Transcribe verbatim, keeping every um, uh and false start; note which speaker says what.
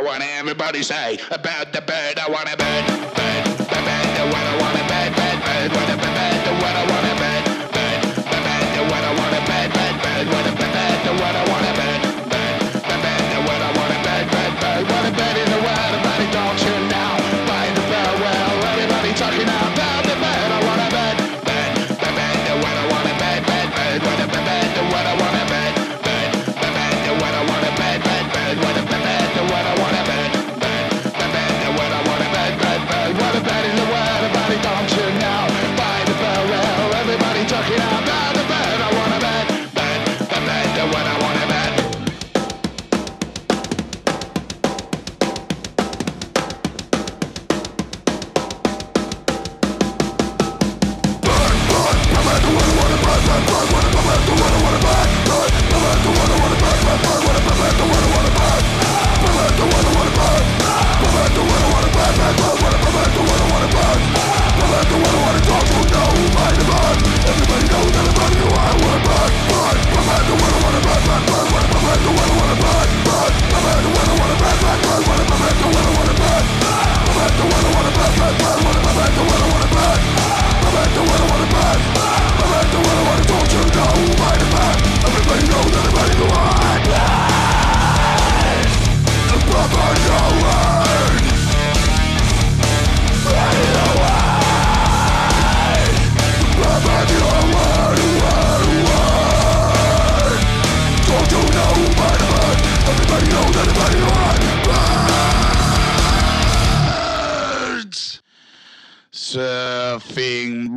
Speaker 1: want everybody say about the bird. I want a bird, bird, the bird, the one I want a bird, bird, bird, what a bird, the one I want a bird, bird, the bird, the one I want a bird, bird, bird, what a bird, the one I want a bird, bird, the bird, the one I want a bird, bird, bird, what a bird in the world. Everybody don't you now? By the bird, well, everybody talking about the bird. I want a bird, bird, the bird, the one I want a bird, bird, bird, what a bird, the one I want a bird, bird, the bird, the one I want a bird, bird, bird, what a bird, the one I want a bird, bird, the bird, the one I want a bird, bird, bird, what a bird in the world. Everybody don't you now? By the bird, well, everybody talking about the bird. I want a bird, bird, the bird, the one I want a bird. Surfing.